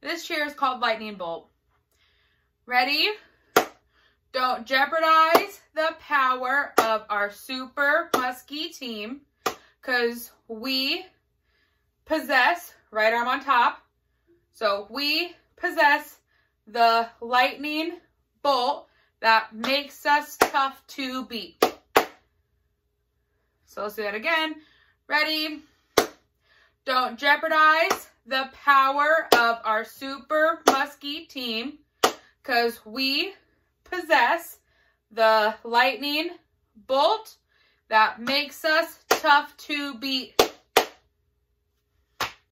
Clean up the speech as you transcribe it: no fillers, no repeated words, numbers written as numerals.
This chair is called Lightning Bolt. Ready? Don't jeopardize the power of our super musky team, because we possess, right arm on top, so we possess the lightning bolt that makes us tough to beat. So let's do that again. Ready? Don't jeopardize the power of our super musky team, because we possess the lightning bolt that makes us tough to beat.